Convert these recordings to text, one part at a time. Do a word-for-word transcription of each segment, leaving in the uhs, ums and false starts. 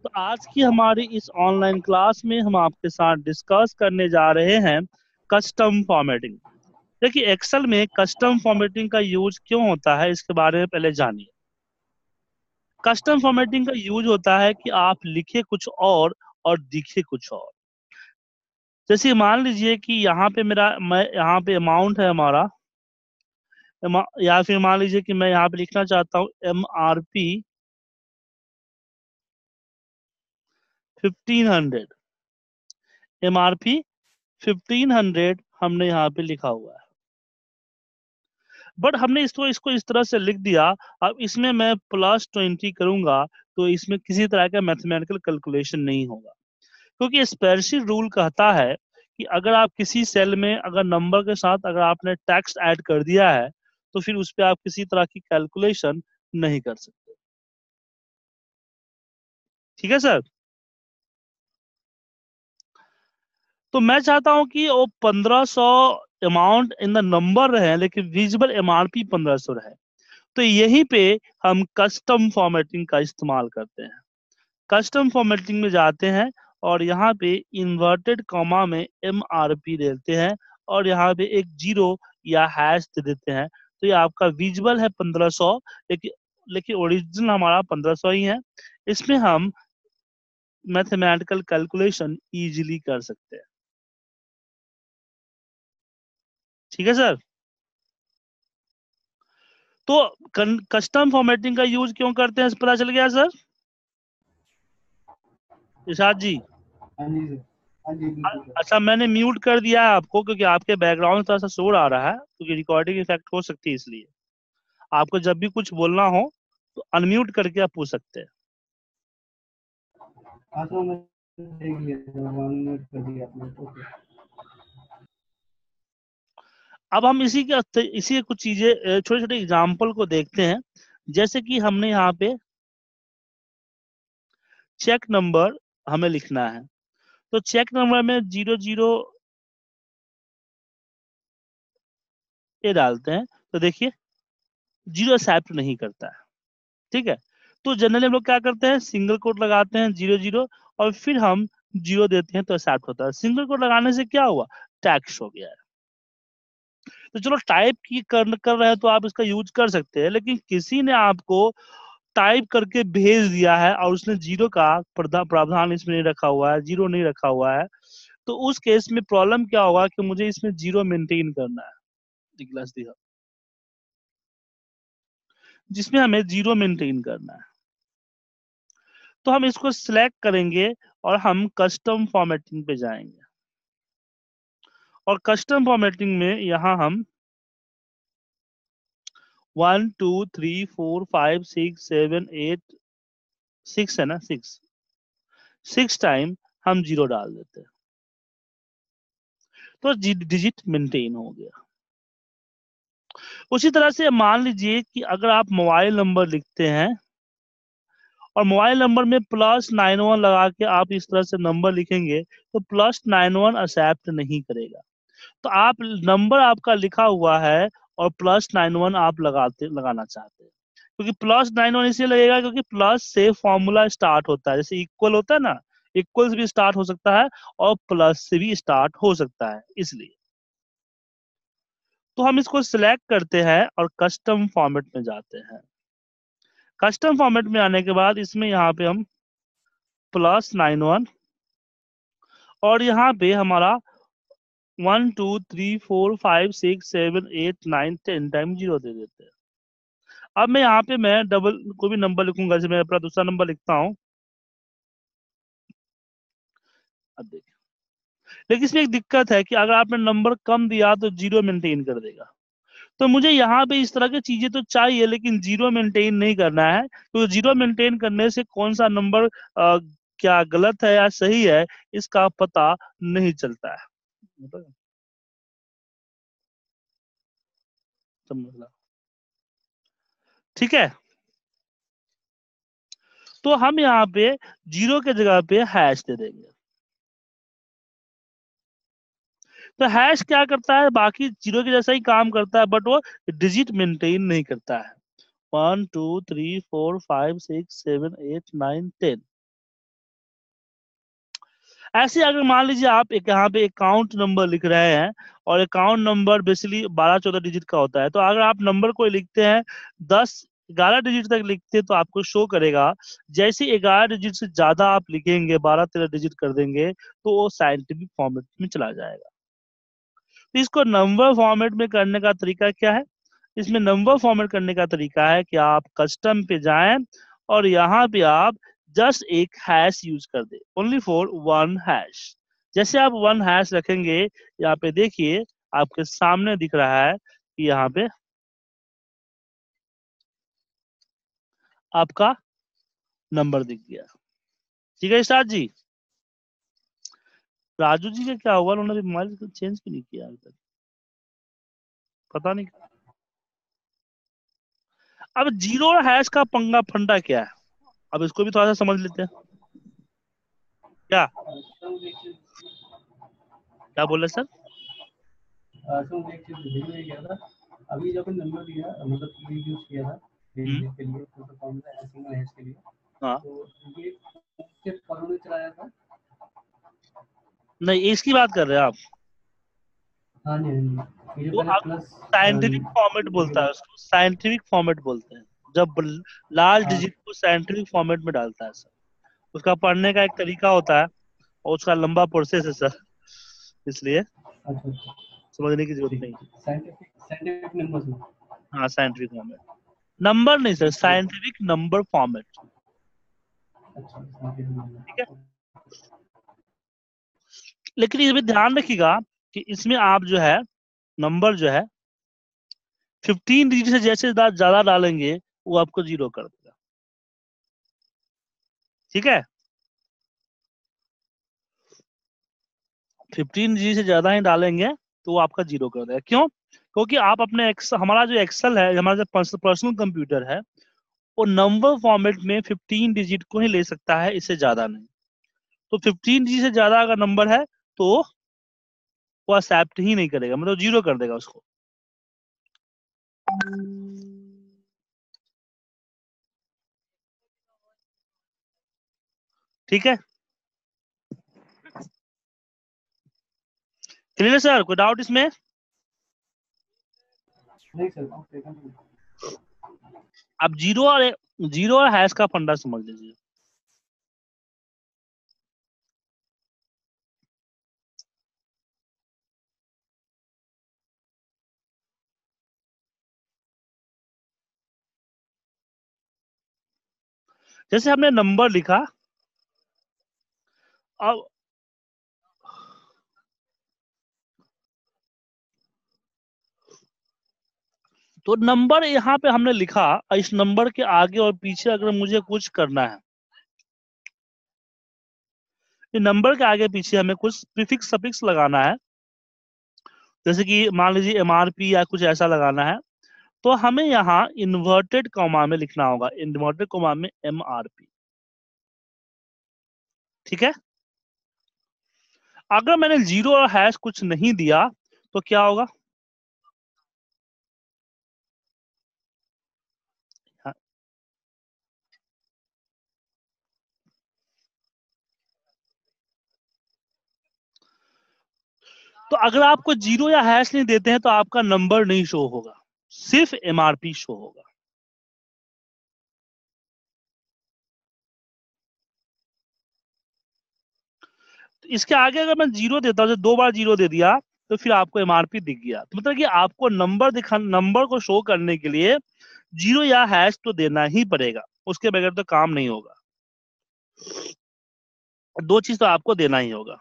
तो आज की हमारी इस ऑनलाइन क्लास में हम आपके साथ डिस्कस करने जा रहे हैं कस्टम फॉर्मेटिंग। देखिए, एक्सेल में कस्टम फॉर्मेटिंग का यूज क्यों होता है इसके बारे में पहले जानिए। कस्टम फॉर्मेटिंग का यूज होता है कि आप लिखे कुछ और और दिखे कुछ और। जैसे मान लीजिए कि यहाँ पे मेरा मैं यहाँ पे अमाउंट है हमारा, एमा- या फिर मान लीजिए कि मैं यहाँ पे लिखना चाहता हूँ M R P fifteen hundred. M R P fifteen hundred हमने यहाँ पे लिखा हुआ है, बट हमने इसको इसको इस तरह से लिख दिया। अब इसमें मैं प्लस ट्वेंटी करूंगा तो इसमें किसी तरह का मैथमेटिकल कैलकुलेशन नहीं होगा, क्योंकि स्प्रेडशीट रूल कहता है कि अगर आप किसी सेल में अगर नंबर के साथ अगर आपने टेक्स्ट ऐड कर दिया है तो फिर उस पर आप किसी तरह की कैलकुलेशन नहीं कर सकते। ठीक है सर। तो मैं चाहता हूं कि वो पंद्रह सौ अमाउंट इन द नंबर रहे लेकिन विजिबल एमआरपी पंद्रह सौ रहे। तो यहीं पे हम कस्टम फॉर्मेटिंग का इस्तेमाल करते हैं। कस्टम फॉर्मेटिंग में जाते हैं और यहाँ पे इन्वर्टेड कॉमा में एम आर पी देते हैं और यहाँ पे एक जीरो या हैश दे देते हैं। तो ये आपका विजुअल है पंद्रह सौ, लेकिन लेकिन ओरिजिनल हमारा पंद्रह सौ ही है। इसमें हम मैथमेटिकल कैलकुलेशन इजीली कर सकते हैं। ठीक है सर। तो कस्टम फॉर्मेटिंग का यूज क्यों करते हैं पता चल गया सर। इरशाद जी। हाँ जी सर। हाँ जी अ- बिल्कुल सर। अच्छा, मैंने म्यूट कर दिया है आपको क्योंकि आपके बैकग्राउंड थोड़ा सा शोर आ रहा है, क्योंकि रिकॉर्डिंग इफेक्ट हो सकती है, इसलिए आपको जब भी कुछ बोलना हो तो अनम्यूट करके आप पूछ सकते हैं। हाँ सर मैं देख लिया सर, वन मिनट कर दिया आपने। ओके। अब हम इसी के इसी के कुछ चीजें छोटे छोटे एग्जाम्पल को देखते हैं। जैसे कि हमने यहाँ पे चेक नंबर हमें लिखना है, तो चेक नंबर में जीरो जीरो ये डालते हैं तो देखिए जीरो एक्सेप्ट नहीं करता है। ठीक है। तो जनरली हम लोग क्या करते हैं, सिंगल कोट लगाते हैं जीरो जीरो और फिर हम जीरो देते हैं तो एक्सेप्ट होता है। सिंगल कोट लगाने से क्या हुआ, टैक्स हो गया है। तो चलो टाइप की कर, कर रहे हैं तो आप इसका यूज कर सकते हैं, लेकिन किसी ने आपको टाइप करके भेज दिया है और उसने जीरो का प्रधा- प्रावधान इसमें नहीं रखा हुआ है, जीरो नहीं रखा हुआ है, तो उस केस में प्रॉब्लम क्या होगा कि मुझे इसमें जीरो मेंटेन करना है। निकलस दिया जिसमें हमें जीरो मेंटेन करना है, तो हम इसको सिलेक्ट करेंगे और हम कस्टम फॉर्मेटिंग पे जाएंगे। और कस्टम फॉर्मेटिंग में यहाँ हम one two three four five six seven eight, six है ना, सिक्स सिक्स टाइम हम जीरो डाल देते हैं तो डिजिट मेंटेन हो गया। उसी तरह से मान लीजिए कि अगर आप मोबाइल नंबर लिखते हैं और मोबाइल नंबर में प्लस नाइन वन लगा के आप इस तरह से नंबर लिखेंगे तो प्लस नाइन वन एक्सेप्ट नहीं करेगा। तो आप नंबर आपका लिखा हुआ है और प्लस नाइन वन आप लगाते लगाना चाहते हैं, क्योंकि प्लस नाइन वन इसलिए लगेगा क्योंकि प्लस से फॉर्मूला स्टार्ट होता है, जैसे इक्वल होता है ना, इक्वल से भी स्टार्ट हो सकता है और प्लस से भी स्टार्ट हो सकता है, इसलिए। तो हम इसको सिलेक्ट करते हैं और कस्टम फॉर्मेट में जाते हैं। कस्टम फॉर्मेट में आने के बाद इसमें यहाँ पे हम प्लस नाइन वन और यहाँ पे हमारा one two three four five six seven eight nine ten time zero दे देते हैं। अब मैं यहाँ पे मैं डबल कोई भी नंबर लिखूंगा, जैसे मैं अपना दूसरा नंबर लिखता हूँ। अब देखिए, लेकिन इसमें एक दिक्कत है कि अगर आपने नंबर कम दिया तो जीरो मेंटेन कर देगा। तो मुझे यहाँ पे इस तरह की चीजें तो चाहिए लेकिन जीरो मेंटेन नहीं करना है, तो जीरो मेंटेन करने से कौन सा नंबर अ, क्या गलत है या सही है इसका पता नहीं चलता है। मतलब समझ लो। ठीक है। तो हम यहाँ पे जीरो के जगह पे हैश दे देंगे। तो हैश क्या करता है, बाकी जीरो के जैसा ही काम करता है, बट वो डिजिट मेंटेन नहीं करता है। One two three four five six seven eight nine ten. ऐसे अगर मान लीजिए आप एक यहाँ पे अकाउंट नंबर लिख रहे हैं और अकाउंट नंबर बेसिकली बारह चौदह डिजिट का होता है, तो अगर आप नंबर को लिखते हैं दस ग्यारह डिजिट तक लिखते हैं तो आपको शो करेगा। जैसे ग्यारह डिजिट से ज्यादा आप लिखेंगे, बारह तेरह डिजिट कर देंगे, तो वो साइंटिफिक फॉर्मेट में चला जाएगा। तो इसको नंबर फॉर्मेट में करने का तरीका क्या है? इसमें नंबर फॉर्मेट करने का तरीका है कि आप कस्टम पे जाएं और यहाँ पे आप जस्ट एक हैश यूज कर दे, ओनली फॉर वन हैश। जैसे आप वन हैश रखेंगे, यहाँ पे देखिए आपके सामने दिख रहा है कि यहाँ पे आपका नंबर दिख गया। ठीक है स्टार्ट जी। राजू जी का क्या हुआ, उन्होंने मोबाइल चेंज क्यों नहीं किया अभी तक, पता नहीं। अब जीरो और हैश का पंगा फंडा क्या है, अब इसको भी थोड़ा सा समझ लेते हैं। क्या क्या बोले सर? अभी जब नंबर दिया, मतलब यूज किया था हम्म, के लिए, तो फॉर्मूला एसिंगल हैश के लिए, हाँ तो ये किस फॉर्मूले चलाया था? नहीं, इसकी बात कर रहे हैं आप? हाँ जी, हाँ जी, ये तो पहले आप प्लस साइंटिफिक फॉर्मेट बोलता है उसको, साइंटिफिक फॉर्मेट बोलते हैं जब लार्ज हाँ, डिजिट को साइंटिफिक फॉर्मेट में डालता है सर। उसका पढ़ने का एक तरीका होता है और उसका लंबा प्रोसेस है सर, इसलिए अच्छा अच्छा, समझने की जरूरत ठीक नहीं। है, साइंटिफिक साइंटिफिक नंबर्स में। हाँ साइंटिफिक फॉर्मेट, नंबर नहीं सर, ठीक, साइंटिफिक नंबर फॉर्मेट। अच्छा साइंटिफिक ठीक है, नंबर। लेकिन इसमें ध्यान रखिएगा कि इसमें आप जो है नंबर जो है फिफ्टीन डिजिट से जैसे दा- ज्यादा डालेंगे वो आपको जीरो कर देगा। ठीक है, फिफ्टीन डिजिट से ज्यादा ही डालेंगे तो वो आपका जीरो कर देगा। क्यों? क्योंकि आप अपने एक्स हमारा जो एक्सेल है, हमारा जो पर्सनल कंप्यूटर है, वो नंबर फॉर्मेट में फिफ्टीन डिजिट को ही ले सकता है, इससे ज्यादा नहीं। तो फिफ्टीन डिजिट से ज्यादा अगर नंबर है तो वो एक्सेप्ट ही नहीं करेगा, मतलब जीरो कर देगा उसको। ठीक है, क्लियर है सर, कोई डाउट इसमें? नहीं सर, ओके कंटिन्यू। अब जीरो और जीरो और हैश का फंडा समझ लीजिए। जैसे हमने नंबर लिखा, अब तो नंबर यहाँ पे हमने लिखा, इस नंबर के आगे और पीछे अगर मुझे कुछ करना है, इस नंबर के आगे पीछे हमें कुछ प्रीफिक्स सफिक्स लगाना है, जैसे कि मान लीजिए एमआरपी या कुछ ऐसा लगाना है, तो हमें यहाँ इन्वर्टेड कॉमा में लिखना होगा, इन्वर्टेड कॉमा में एमआरपी। ठीक है, अगर मैंने जीरो और हैश कुछ नहीं दिया तो क्या होगा? हाँ, तो अगर आपको जीरो या हैश नहीं देते हैं तो आपका नंबर नहीं शो होगा, सिर्फ एमआरपी शो होगा। तो इसके आगे अगर मैं जीरो देता हूँ, दो बार जीरो दे दिया, तो फिर आपको एमआरपी दिख गया, तो मतलब कि आपको नंबर दिखा नंबर को शो करने के लिए जीरो या हैश तो देना ही पड़ेगा, उसके बगैर तो काम नहीं होगा। दो चीज तो आपको देना ही होगा।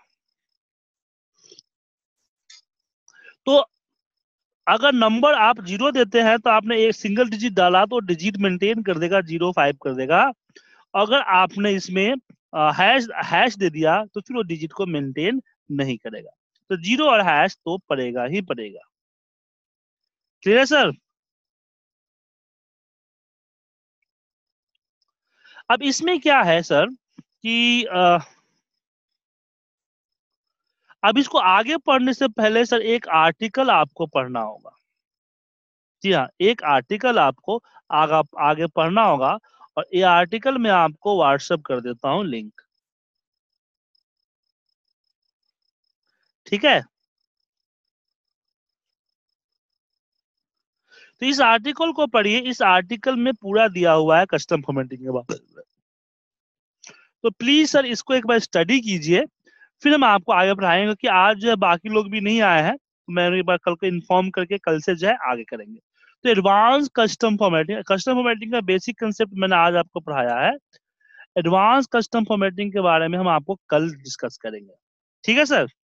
तो अगर नंबर आप जीरो देते हैं तो आपने एक सिंगल डिजिट डाला तो डिजिट मेंटेन कर देगा, जीरो फाइव कर देगा। अगर आपने इसमें हैश हैश दे दिया तो फिर वो डिजिट को मेंटेन नहीं करेगा। तो जीरो और हैश तो पड़ेगा ही पड़ेगा। क्लियर है सर? अब इसमें क्या है सर कि अ, अब इसको आगे पढ़ने से पहले सर एक आर्टिकल आपको पढ़ना होगा। जी हाँ, एक आर्टिकल आपको आगा आगे पढ़ना होगा, और ये आर्टिकल मैं आपको व्हाट्सएप कर देता हूँ लिंक। ठीक है। तो इस आर्टिकल को पढ़िए, इस आर्टिकल में पूरा दिया हुआ है कस्टम फॉर्मेटिंग के बारे में। तो प्लीज सर इसको एक बार स्टडी कीजिए, फिर हम आपको आगे पढ़ाएंगे कि आज जो है बाकी लोग भी नहीं आए हैं, तो मैं एक बार कल को इन्फॉर्म करके कल से जो है आगे करेंगे। तो advance custom formatting, custom formatting का बेसिक कंसेप्ट मैंने आज आपको पढ़ाया है। एडवांस कस्टम फॉर्मेटिंग के बारे में हम आपको कल डिस्कस करेंगे। ठीक है सर।